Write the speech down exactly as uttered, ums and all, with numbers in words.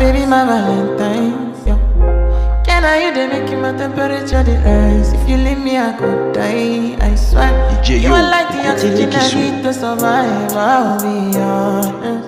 baby, my Valentine. Yeah. Can I you they make my temperature the rise? If you leave me, I could die. I swear. D J You Yo, are like the écoutez oxygen I Tiki Sou. need to survive. I'll be honest.